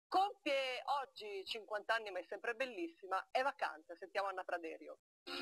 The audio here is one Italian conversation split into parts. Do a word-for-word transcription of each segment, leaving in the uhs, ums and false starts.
Compie oggi cinquanta anni, ma è sempre bellissima, è vacante, sentiamo Anna Praderio.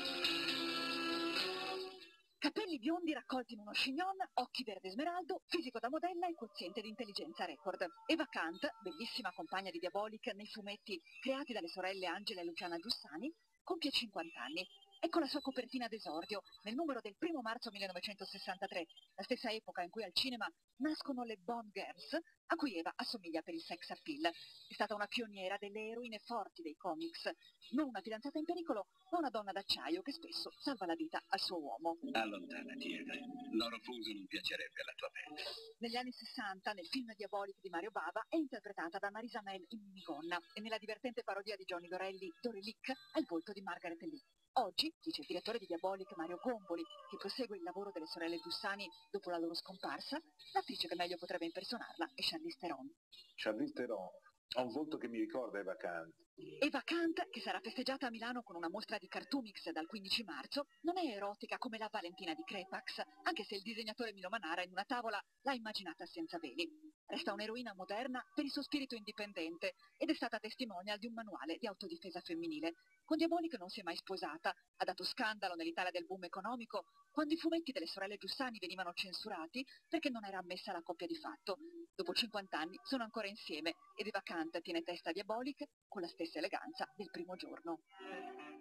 Capelli biondi raccolti in uno chignon, occhi verde smeraldo, fisico da modella e quoziente di intelligenza record. Eva Kant, bellissima compagna di Diabolic nei fumetti creati dalle sorelle Angela e Luciana Giussani, compie cinquanta anni. Ecco la sua copertina d'esordio, nel numero del primo marzo millenovecentosessantatré, la stessa epoca in cui al cinema nascono le Bond Girls, a cui Eva assomiglia per il sex appeal. È stata una pioniera delle eroine forti dei comics, non una fidanzata in pericolo, ma una donna d'acciaio che spesso salva la vita al suo uomo. Allontanati, Eva. L'oro fuso non piacerebbe alla tua pelle. Negli anni sessanta, nel film Diabolic di Mario Bava, è interpretata da Marisa Mel in Minigonna e nella divertente parodia di Johnny Dorelli, Dorelic, ha il volto di Margaret Lee. Oggi, dice il direttore di Diabolic Mario Gomboli, che prosegue il lavoro delle sorelle Giussani dopo la loro scomparsa, l'attrice che meglio potrebbe impersonarla è Charlize Theron. Charlize Theron ha un volto che mi ricorda Eva Kant. Eva Kant, che sarà festeggiata a Milano con una mostra di Cartoomix dal quindici marzo, non è erotica come la Valentina di Crepax, anche se il disegnatore Milo Manara in una tavola l'ha immaginata senza veli. Resta un'eroina moderna per il suo spirito indipendente ed è stata testimonial di un manuale di autodifesa femminile. Con Diabolic non si è mai sposata, ha dato scandalo nell'Italia del boom economico, quando i fumetti delle sorelle Giussani venivano censurati perché non era ammessa la coppia di fatto. Dopo cinquanta anni sono ancora insieme ed Eva Kant tiene testa Diabolic con la stessa eleganza del primo giorno.